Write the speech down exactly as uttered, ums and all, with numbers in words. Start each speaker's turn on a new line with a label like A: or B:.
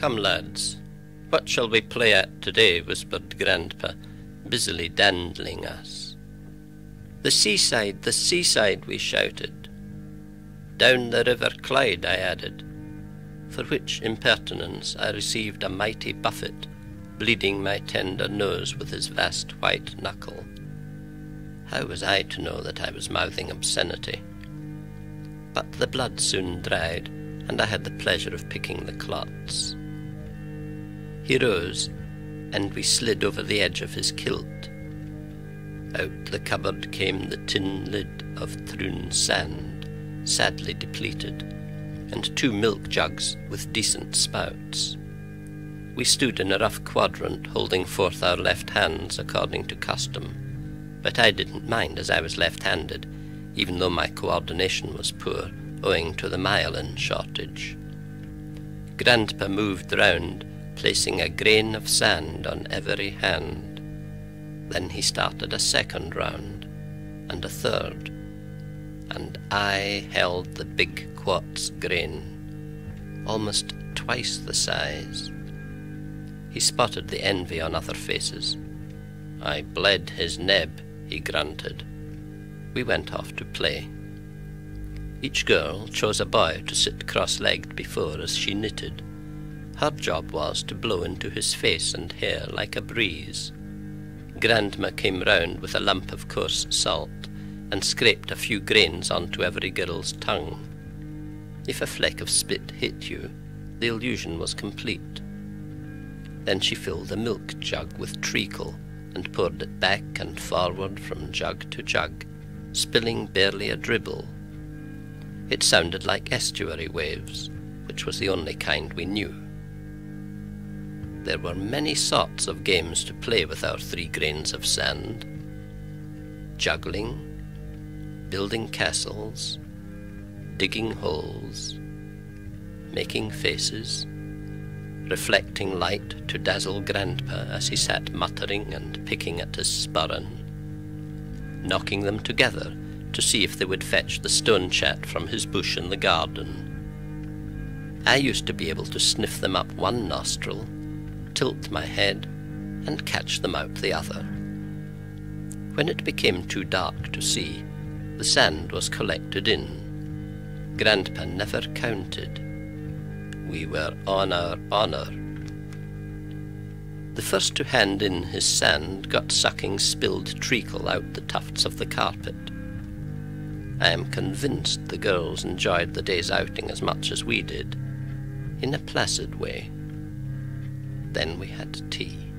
A: "Come, lads, what shall we play at today?" whispered Grandpa, busily dandling us. "The seaside, the seaside," we shouted. "Down the River Clyde," I added, for which impertinence I received a mighty buffet, bleeding my tender nose with his vast white knuckle. How was I to know that I was mouthing obscenity? But the blood soon dried, and I had the pleasure of picking the clots. He rose, and we slid over the edge of his kilt. Out the cupboard came the tin lid of Troon sand, sadly depleted, and two milk jugs with decent spouts. We stood in a rough quadrant, holding forth our left hands according to custom, but I didn't mind, as I was left-handed, even though my coordination was poor, owing to the myelin shortage. Grandpa moved round, placing a grain of sand on every hand. Then he started a second round, and a third, and I held the big quartz grain, almost twice the size. He spotted the envy on other faces. "I bled his neb," he grunted. We went off to play. Each girl chose a boy to sit cross-legged before as she knitted. Her job was to blow into his face and hair like a breeze. Grandma came round with a lump of coarse salt and scraped a few grains onto every girl's tongue. If a fleck of spit hit you, the illusion was complete. Then she filled a milk jug with treacle and poured it back and forward from jug to jug, spilling barely a dribble. It sounded like estuary waves, which was the only kind we knew. There were many sorts of games to play with our three grains of sand. Juggling, building castles, digging holes, making faces, reflecting light to dazzle Grandpa as he sat muttering and picking at his sporran, knocking them together to see if they would fetch the stone chat from his bush in the garden. I used to be able to sniff them up one nostril, tilt my head, and catch them out the other. When it became too dark to see, the sand was collected in. Grandpa never counted. We were on our honour. The first to hand in his sand got sucking spilled treacle out the tufts of the carpet. I am convinced the girls enjoyed the day's outing as much as we did, in a placid way. Then we had tea.